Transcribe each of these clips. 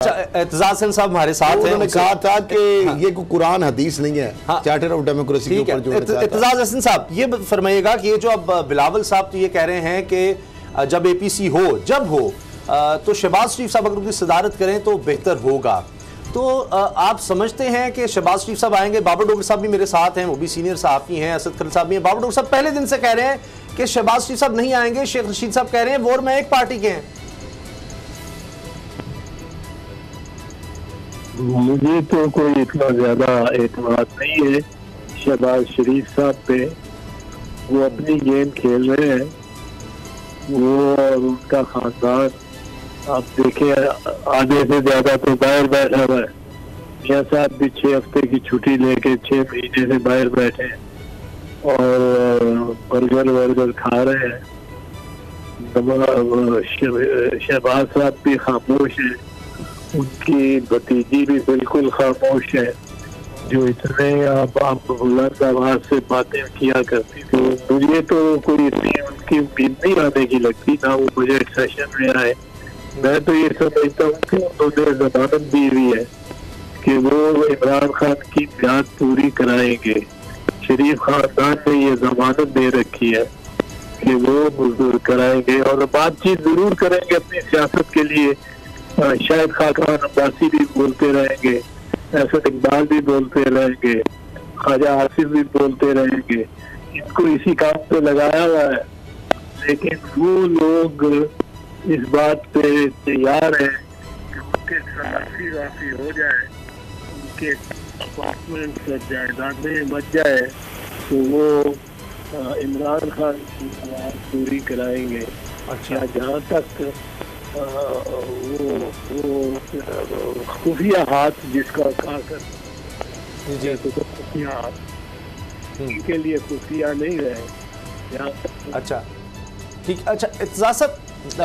एतजाज हसन साहब हमारे साथ हैं। उन्होंने कहा था कि ये कोई कुरान हदीस नहीं है, चार्टर ऑफ डेमोक्रेसी के ऊपर जो एतजाज हसन साहब ये फरमाइएगा कि ये जो अब बिलावल साहब तो ये कह रहे हैं कि जब APC हो जब हो तो शहबाज शरीफ साहब अगर उनकी सदारत करें तो बेहतर होगा। तो आप समझते हैं कि शहबाज शरीफ साहब आएंगे? बाबर डोगर साहब भी मेरे साथ हैं, वो भी सीनियर सहाफ़ी हैं, असद खलील साहब भी हैं। बाबर डोगर साहब पहले दिन से कह रहे हैं कि शहबाज शरीफ साहब नहीं आएंगे, शेख रशीद साहब कह रहे हैं वोर में एक पार्टी के हैं। मुझे तो कोई इतना ज्यादा एतमाद नहीं है शहबाज शरीफ साहब पे। वो अपनी गेम खेल रहे हैं, वो और उनका खानदान। आप देखें आधे से ज्यादा तो बाहर बैठा हुआ है। मियाँ साहब भी 6 हफ्ते की छुट्टी लेके 6 महीने से बाहर बैठे हैं और बर्गर वर्गर खा रहे हैं। शहबाज साहब भी खामोश है, उनकी भतीजी भी बिल्कुल खामोश है, जो इतने आप बुलंद आवाज से बातें किया करती थी। मुझे तो कोई इतनी उनकी उम्मीद नहीं आने की लगती, ना वो बजट सेशन में आए। मैं तो ये समझता हूँ कि उन्होंने जमानत दी हुई है कि वो इमरान खान की मियाद पूरी कराएंगे। शरीफ खानदान ने ये जमानत दे रखी है कि वो मजदूर कराएंगे और बातचीत जरूर करेंगे अपनी सियासत के लिए। शायद खाकान अब्बासी भी बोलते रहेंगे, असद इकबाल भी बोलते रहेंगे, ख्वाजा आसिफ भी बोलते रहेंगे। इनको इसी काम पे लगाया हुआ है, लेकिन वो लोग इस बात पे तैयार है कि उनके सलासी वाफी हो जाए, उनके अपार्टमेंट जायदादें बच जाए तो वो इमरान खान की सवाल पूरी कराएंगे। अच्छा, जहाँ तक वो खुफिया हाथ जिसका कहा कर तो खुफिया हाथ उनके लिए खुफिया नहीं रहे। अच्छा ठीक, अच्छा इत्तेजाज साहब,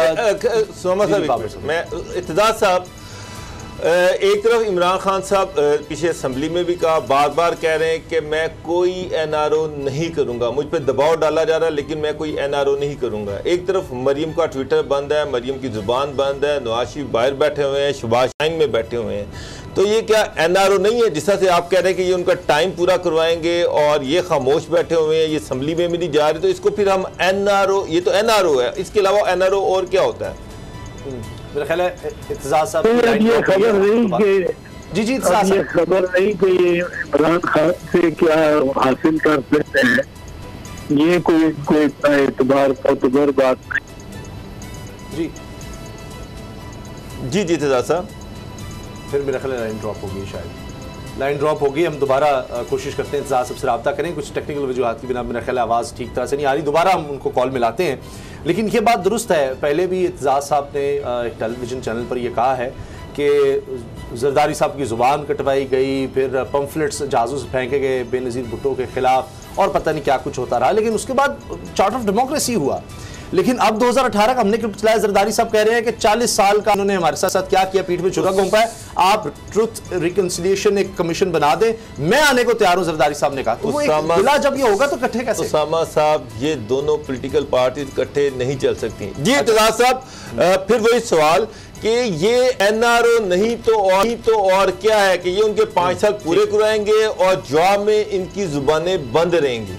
मैं इत्तेजाज साहब, एक तरफ इमरान खान साहब पीछे असम्बली में भी कहा, बार बार कह रहे हैं कि मैं कोई NRO नहीं करूंगा, मुझ पर दबाव डाला जा रहा है लेकिन मैं कोई NRO नहीं करूंगा। एक तरफ मरीम का ट्विटर बंद है, मरीम की जुबान बंद है, नवाज शरीफ बाहर बैठे हुए हैं, शहबाज शाइन में बैठे हुए हैं। तो ये क्या NRO नहीं है? जिस तरह से आप कह रहे हैं कि ये उनका टाइम पूरा करवाएंगे और ये खामोश बैठे हुए हैं, ये असम्बली में भी नहीं जा रहे, तो इसको फिर हम NRO, ये तो NRO है, इसके अलावा NRO और क्या होता है? मेरा ख्याल है इत्तेजाज साहब ये खबर नहीं कि जी ये खबर नहीं कि ये इमरान खान से क्या हासिल कर सकते हैं, ये कोई इतना एतबार मोतबर बात नहीं। जी इत्तेजाज साहब, फिर मेरा ख्याल लाइन ड्रॉप होगी, शायद लाइन ड्रॉप होगी। हम दोबारा कोशिश करते हैं इत्तेजाज सबसे रब्ता करें, कुछ टेक्निकल वजूहात की बिना मेरा ख्याल आवाज़ ठीक तरह से नहीं आ रही, दोबारा हम उनको कॉल मिलाते हैं। लेकिन ये बात दुरुस्त है, पहले भी इत्तेजाज साहब ने एक टेलीविज़न चैनल पर यह कहा है कि जरदारी साहब की ज़ुबान कटवाई गई, फिर पम्फलेट्स जहाज़ों से फेंके गए बेनज़ीर भुट्टो के खिलाफ और पता नहीं क्या कुछ होता रहा। लेकिन उसके बाद चार्टर ऑफ डेमोक्रेसी हुआ। लेकिन अब 2018 का हमने क्यों चलाया? जरदारी साहब कह रहे हैं कि 40 साल का उन्होंने हमारे साथ क्या किया, पीठ में छुरा घूमा है, आप ट्रुथ रिकंसिलिएशन एक कमीशन बना दें, मैं आने को तैयार हूं, जरदारी साहब ने कहा। तो वो एक जब ये होगा तो इकट्ठे कैसे? उसामा साहब, ये दोनों पॉलिटिकल पार्टी इकट्ठे नहीं चल सकती। जी इत्तेजाज साहब, फिर वही सवाल कि ये NRO नहीं तो और क्या है कि ये उनके 5 साल पूरे कराएंगे और जवाब में इनकी जुबानें बंद रहेंगी?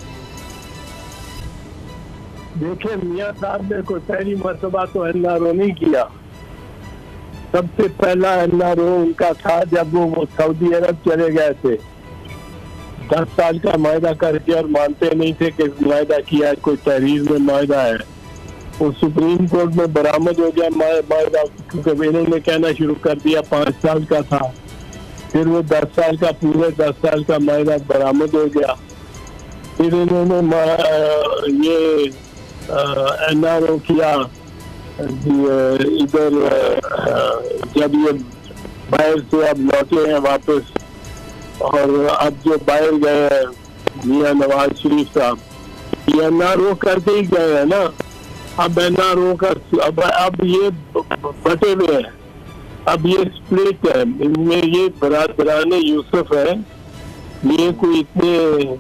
देखिए, मियाँ साहब ने कोई पहली मरतबा तो NRO नहीं किया। सबसे पहला NRO उनका था जब वो सऊदी अरब चले गए थे, 10 साल का मायदा करके, और मानते नहीं थे कि मायदा किया, कोई तहरीर में मायदा है। वो सुप्रीम कोर्ट में बरामद हो गया मायदा, क्योंकि इन्होंने कहना शुरू कर दिया 5 साल का था, फिर वो 10 साल का, पूरे 10 साल का मायदा बरामद हो गया। फिर इन्होंने ये NRO किया इधर, जब ये बाहर से अब लौटे हैं वापस, और अब जो बाहर गए हैं मियां नवाज शरीफ साहब, ये NRO करके ही गए हैं ना। अब NRO का अब ये बटे हुए हैं, अब ये स्प्लिट है, इनमें ये बरादरान यूसुफ है, ये कोई इतने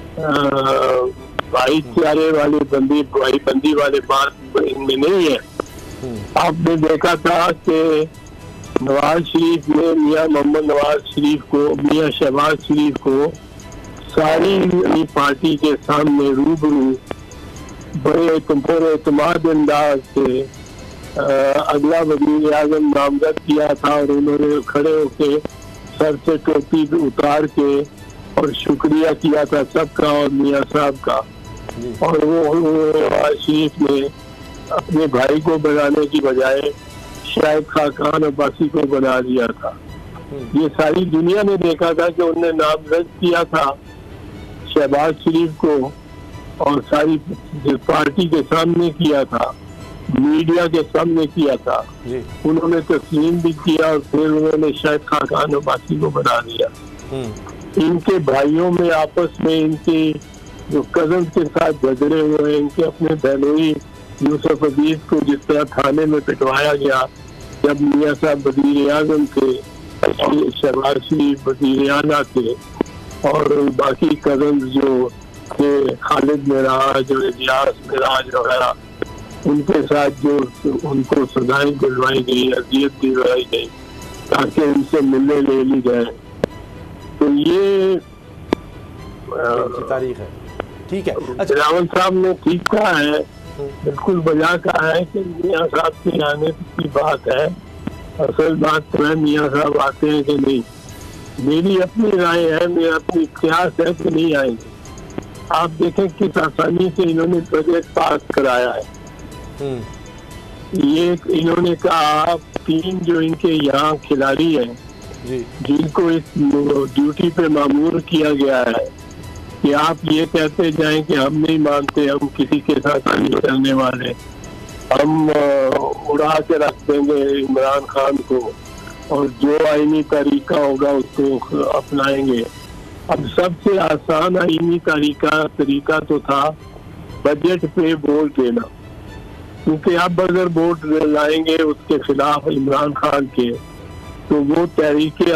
भाईचारे वाले भाईबंदी वाले बात इनमें नहीं है। आपने देखा था कि नवाज शरीफ ने मियाँ मोहम्मद नवाज शरीफ को, मियाँ शहबाज शरीफ को सारी पार्टी के सामने रूबरू बड़े एतमाद अंदाज से अगला वज़ीर आज़म नामजद किया था और उन्होंने खड़े होके सर से टोपी उतार के और शुक्रिया किया था सबका और मियाँ साहब का। और वो नवाज शरीफ ने अपने भाई को बनाने की बजाय शाहिद खान अब्बासी को बना दिया था। ये सारी दुनिया ने देखा था कि उन्होंने नामजद किया था शहबाज शरीफ को और सारी पार्टी के सामने किया था, मीडिया के सामने किया था। उन्होंने तस्लीम भी किया और फिर उन्होंने शाहिद खान अब्बासी को बना दिया। इनके भाइयों में आपस में इनके जो कजन के साथ झगड़े हुए, इनके अपने बहनोई यूसुफ अजीज को जिस तरह थाने में पिटवाया गया जब मियाँ साहब वज़ीर आज़म थे, शहबाज शरीफ वज़ीर आला थे और बाकी कजन जो थे खालिद मिराज और इलियास मिराज वगैरह, उनके साथ जो उनको सजाएं दिलवाई गई, अजियत दिलवाई गई ताकि उनसे मिलने ले ली जाए। तो ये तारीख है। ठीक है, अच्छा रावल साहब ने ठीक कहा है, बिल्कुल बजा कहा है कि मियाँ साहब के आने की बात है। असल बात तो है मियाँ साहब आते हैं कि नहीं। मेरी अपनी राय है, मेरा अपनी प्रयास है कि नहीं आएंगे। आप देखें किस आसानी से इन्होंने बजट पास कराया है। ये इन्होंने कहा 3 जो इनके यहाँ खिलाड़ी हैं जिनको इस ड्यूटी पे मामूर किया गया है कि आप ये कहते जाएं कि हम नहीं मानते, हम किसी के साथ नहीं करने वाले, हम उड़ा के रख देंगे इमरान खान को और जो आईनी तरीका होगा उसको अपनाएंगे। अब सबसे आसान आईनी तरीका तो था बजट पे वोट देना, क्योंकि अब अगर वोट लाएंगे उसके खिलाफ इमरान खान के तो वो तहरीक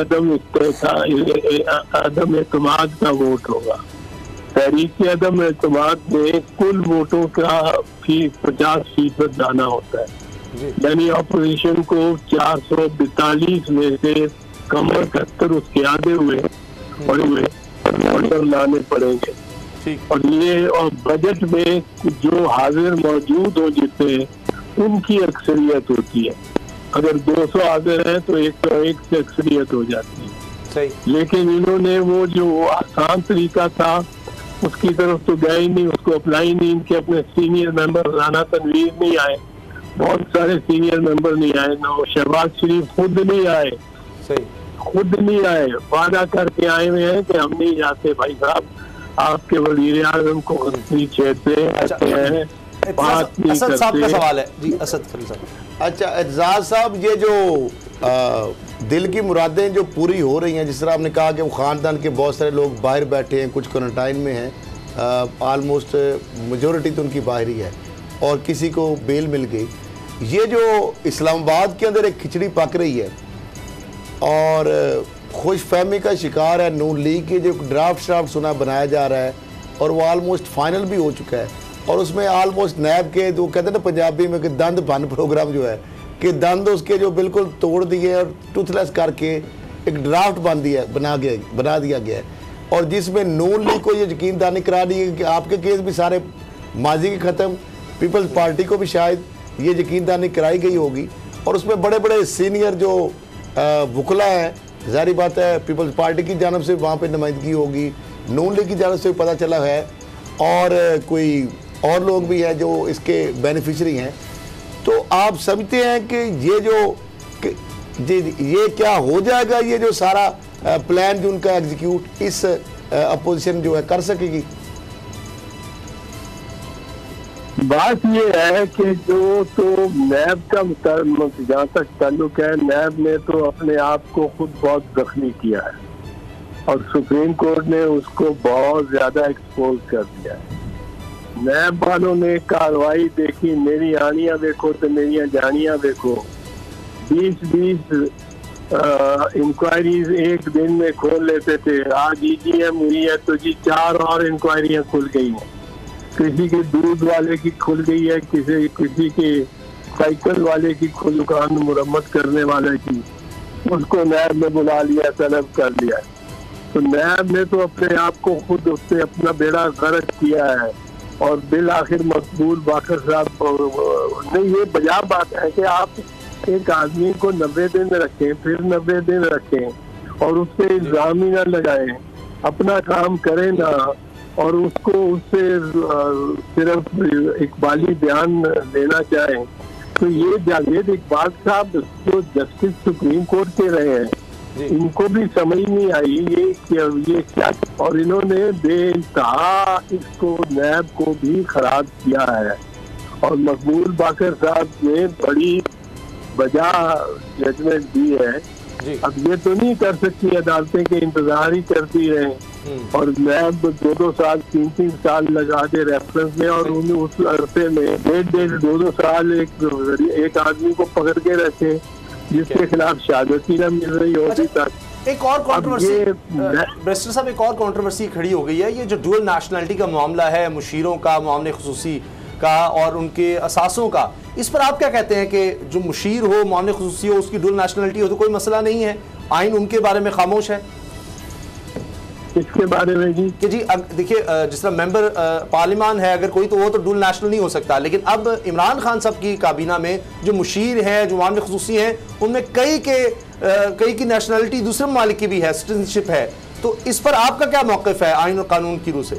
अदम एतमाद का वोट होगा। तहरीक अदम एतमाद में कुल वोटों का 50% जाना होता है, यानी अपोजिशन को 442 में से कमर 71 उसके आगे हुए ऑर्डर लाने पड़ेंगे। और ये और बजट में जो हाजिर मौजूद हो जितने उनकी अक्सरियत होती है। अगर 200 हाजिर है तो 101 से अक्सरियत हो जाती है। सही। लेकिन इन्होंने वो जो आसान तरीका था उसकी तरफ तो गए ही नहीं, उसको अप्लाई नहीं। इनके अपने सीनियर मेंबर राना तनवीर नहीं आए, बहुत सारे सीनियर मेंबर नहीं आए, ना शहबाज शरीफ खुद नहीं आए। सही। खुद नहीं आए, वादा करके आए हुए हैं कि हम नहीं जाते भाई साहब, आपके वज़ीर आज़म को नहीं छेड़ते हैं, बात नहीं करते। साहब का सवाल है जी, असद खलील साहब। अच्छा एजाज साहब, ये जो दिल की मुरादें जो पूरी हो रही हैं, जिस तरह आपने कहा कि वो ख़ानदान के बहुत सारे लोग बाहर बैठे हैं, कुछ क्वारंटाइन में हैं, आलमोस्ट मेजॉरिटी तो उनकी बाहर ही है और किसी को बेल मिल गई। ये जो इस्लामाबाद के अंदर एक खिचड़ी पक रही है और खुश फहमी का शिकार है नून लीग के जो ड्राफ्ट सुना बनाया जा रहा है और वो आलमोस्ट फाइनल भी हो चुका है और उसमें आलमोस्ट नैब के जो कहते हैं ना पंजाबी में कि दंद भन प्रोग्राम जो है कि दंद उसके जो बिल्कुल तोड़ दिए और टूथलेस करके एक ड्राफ्ट बना दिया गया है और जिसमें नून लीग को ये यकीन दहानी करा दी है कि आपके केस भी सारे माजी के ख़त्म, पीपल्स पार्टी को भी शायद ये यकीन दहानी कराई गई होगी और उसमें बड़े बड़े सीनियर जो वकला हैं, ज़ाहिर बात है पीपल्स पार्टी की जानब से वहाँ पे नुमाइंदगी होगी, नून लीग की जानब से पता चला है और कोई और लोग भी हैं जो इसके बेनिफिशरी हैं। तो आप समझते हैं कि ये क्या हो जाएगा, ये जो सारा प्लान जो उनका एग्जीक्यूट इस अपोजिशन जो है कर सकेगी? बात ये है कि जो तो नैब का जहाँ तक ताल्लुक है, नैब ने तो अपने आप को खुद बहुत जख्मी किया है और सुप्रीम कोर्ट ने उसको बहुत ज्यादा एक्सपोज कर दिया है। नैब वालों ने कार्रवाई देखी, मेरी आनियां देखो तो मेरी जानियां देखो, 20 इंक्वायरीज एक दिन में खोल लेते थे। आज EGM हुई है तो जी 4 और इंक्वायरियां खुल गई हैं। किसी के दूध वाले की खुल गई है, किसी के साइकिल वाले की दुकान मुरम्मत करने वाले की, उसको नैब ने बुला लिया, तलब कर लिया। तो नैब ने तो अपने आप को खुद उससे अपना बेड़ा गर्क किया है और बिल आखिर मकबूल बाकर साहब ने ये बजा बात है कि आप एक आदमी को 90 दिन रखें, फिर 90 दिन रखें और उससे इल्जाम ही ना लगाएं, अपना काम करें ना, और उसको उससे सिर्फ इकबाली बयान लेना चाहें। तो ये जावेद इकबाल साहब जो जस्टिस सुप्रीम कोर्ट के रहे हैं, इनको भी समझ नहीं आई ये क्या, और इन्होंने बेइंतहा इसको नैब को भी खराब किया है। और मकबूल बाकर साहब ने बड़ी बजा जजमेंट दी है। अब ये तो नहीं कर सकती अदालतें के इंतजार ही करती रहे और नैब 2-2 साल 3-3 साल लगा दे रेफरेंस में, और उन्हें उस अरसे में 1.5 2-2 साल एक आदमी को पकड़ के रखे जिसके खिलाफ शहादत ही न मिल रही होती तक। एक और कंट्रोवर्सी बैरिस्टर साहब, एक और कंट्रोवर्सी खड़ी हो गई है, ये जो डुअल नेशनलिटी का मामला है, मुशीरों का, मामले खुसूसी का और उनके असासों का, इस पर आप क्या कहते हैं कि जो मुशीर हो, मामले खुसूसी हो, उसकी डुअल नेशनलिटी हो तो कोई मसला नहीं है, आइन उनके बारे में खामोश है? इसके बारे में जी कि जी देखिए, जिस तरह मेंबर पार्लियामान है अगर कोई, तो वो तो डुअल नेशनल नहीं हो सकता, लेकिन अब इमरान खान साहब की काबीना में जो मुशीर हैं, जो मामले खुसूसी हैं, उनमें कई की नेशनलिटी दूसरे ममालिक की भी है, सिटीजनशिप है। तो इस पर आपका क्या मौक़िफ़ है आइन और कानून की रूह से?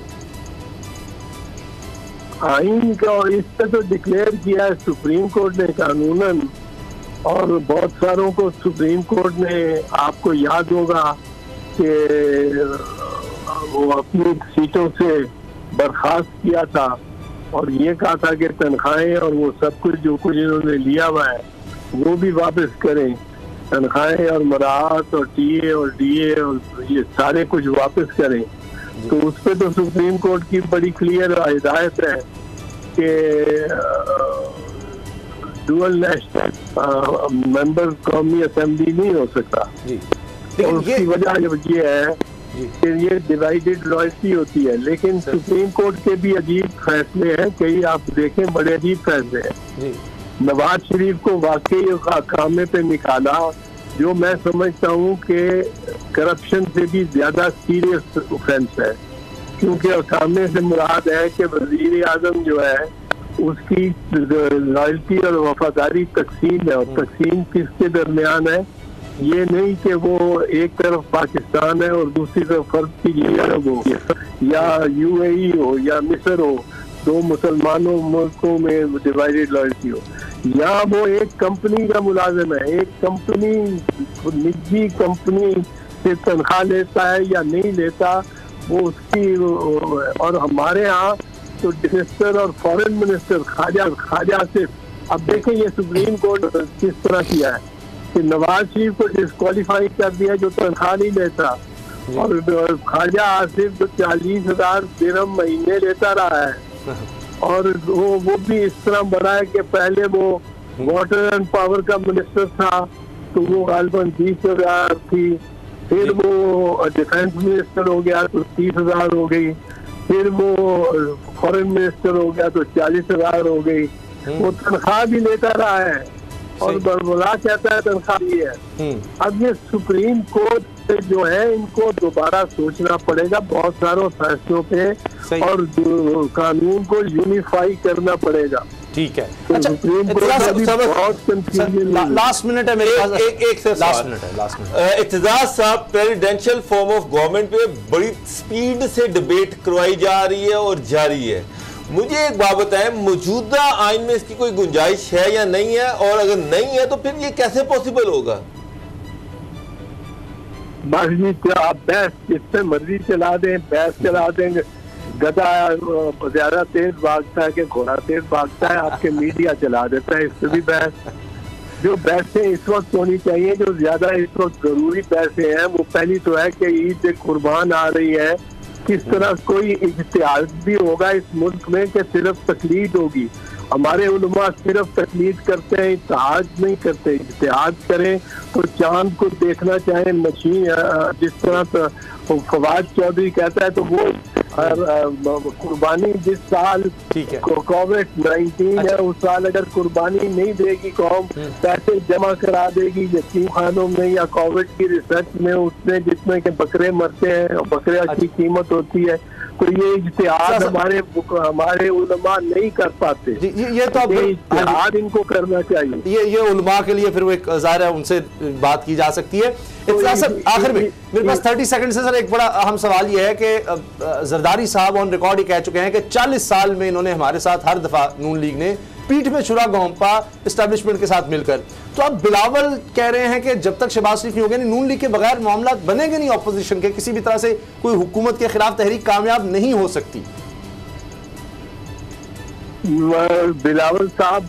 आइन का और इस पर तो डिक्लेयर किया है सुप्रीम कोर्ट ने कानूनन, और बहुत सारों को सुप्रीम कोर्ट ने, आपको याद होगा कि वो अपनी सीटों से बर्खास्त किया था और ये कहा था कि तनख्वाहें और वो सब कुछ जो कुछ इन्होंने लिया हुआ है वो भी वापस करें, तनख्वाहें और मराहत और टीए और डीए और ये सारे कुछ वापस करें। तो उस पर तो सुप्रीम कोर्ट की बड़ी क्लियर हिदायत है कि डुअल नेशनल मेंबर कौमी असेंबली नहीं हो सकता जी। और उसकी वजह ये है कि ये डिवाइडेड लॉयल्टी होती है। लेकिन सुप्रीम कोर्ट के भी अजीब फैसले हैं, कई आप देखें बड़े अजीब फैसले हैं। नवाज शरीफ को वाकई कामे पे निकाला, जो मैं समझता हूँ कि करप्शन से भी ज्यादा सीरियस ऑफेंस है, क्योंकि कामे से मुराद है कि वजीर आजम जो है उसकी लॉयल्टी और वफादारी तकसीम है, और तकसीम किसके दरमियान है, ये नहीं कि वो एक तरफ पाकिस्तान है और दूसरी तरफ फर्ज की अरब हो या यूएई हो या मिस्र हो, दो मुसलमानों मुल्कों में डिवाइडेड लॉयल्टी हो। यहाँ वो एक कंपनी का मुलाजिम है, एक कंपनी निजी कंपनी से तनख्वाह लेता है या नहीं लेता वो उसकी। और हमारे यहाँ तो मिनिस्टर और फॉरेन मिनिस्टर खाजा से, अब देखें ये सुप्रीम कोर्ट किस तरह किया है कि नवाज शरीफ को डिस्क्वालीफाई कर दिया जो तनख्वाह नहीं लेता, और ख्वाजा आसिफ जो 40,000 दिरहम महीने लेता रहा है, और वो भी इस तरह बढ़ा है कि पहले वो वाटर एंड पावर का मिनिस्टर था तो वो गालिबन 20,000 थी, फिर वो डिफेंस मिनिस्टर हो गया तो 30,000 हो गई, फिर वो फॉरेन मिनिस्टर हो गया तो 40,000 हो गई। वो तनख्वाह भी लेता रहा है और बरबला कहता है तनख्वाह दी है। अब ये सुप्रीम कोर्ट जो है इनको दोबारा सोचना पड़ेगा बहुत सारों फैसलों पे, और कानून को यूनिफाई करना पड़ेगा। ठीक है। अच्छा, लास्ट मिनट है मेरे पास, एक से लास्ट मिनट है। इत्तेजाज साहब, प्रेसिडेंशियल फॉर्म ऑफ गवर्नमेंट पे बड़ी स्पीड से डिबेट करवाई जा रही है और जारी है। मुझे एक बात बताएं, मौजूदा आइन में इसकी कोई गुंजाइश है या नहीं है, और अगर नहीं है तो फिर ये कैसे पॉसिबल होगा? आप बहस जिससे मर्जी चला दें, बहस चला देंगे, गधा ज्यादा तेज भागता है कि घोड़ा तेज भागता है, आपके मीडिया चला देता है, इससे भी बहस। जो बहसें इस वक्त होनी चाहिए, जो ज्यादा इस वक्त जरूरी बहसें हैं, वो पहली तो है कि ईद कुर्बान आ रही है, किस तरह कोई इज्तिहाद भी होगा इस मुल्क में कि सिर्फ तकलीद होगी। हमारे उलमा सिर्फ तकलीद करते हैं, इत्तेहाद नहीं करते। इत्तेहाद करें तो चांद को देखना चाहे मशीन, जिस तरह फवाद चौधरी कहता है, तो वो कुर्बानी जिस साल ठीक है कोविड-19 है उस साल अगर कुर्बानी नहीं देगी कौम, पैसे जमा करा देगी यतीम खानों में या कोविड की रिसर्च में, उसमें जिसमें के बकरे मरते हैं और बकरे की कीमत होती है, तो ये इज्तिहाद हमारे उलमा नहीं कर पाते। ये तो इज्तिहाद इनको करना चाहिए। ये उलमा के लिए फिर वो एक ज़ाहिर है उनसे बात की जा सकती है। आखिर में मेरे पास 30 सेकंड से सर एक बड़ा अहम सवाल ये है कि जरदारी साहब ऑन रिकॉर्ड ही कह चुके हैं कि 40 साल में इन्होंने हमारे साथ हर दफा नून लीग ने पीठ में छुरा घोंपा एस्टेब्लिशमेंट के साथ मिलकर। तो अब बिलावल कह रहे हैं कि जब तक शहबाज शरीफ नहीं होंगे नून लीग के बगैर मामला बनेंगे नहीं, ऑपोजिशन के किसी भी तरह से कोई हुकूमत के खिलाफ तहरीक कामयाब नहीं हो सकती। बिलावल साहब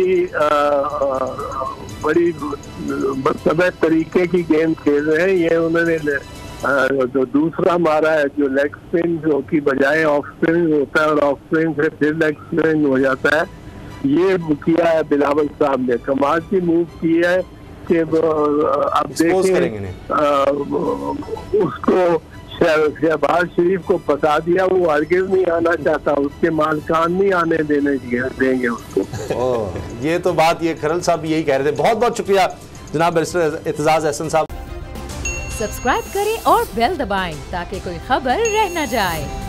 बड़ी बदतमीज तरीके की गेम खेल रहे हैं। ये उन्होंने जो दूसरा मारा है, जो लेग स्पिन जो की बजाय ऑफ स्पिन होता है और ऑफ स्पिन से फिर लेग स्पिन हो जाता है, ये किया है बिलावल साहब ने। कमाल की मूव की है कि अब देखें उसको शहबाज शरीफ को बता दिया, वो हरगिज़ नहीं आना चाहता, उसके मालकान नहीं आने देंगे उसको। ये तो बात ये खरल साहब यही कह रहे थे। बहुत बहुत शुक्रिया जनाब बैरिस्टर एतजाज अहसन साहब। सब्सक्राइब करें और बेल दबाएं ताकि कोई खबर रह न जाए।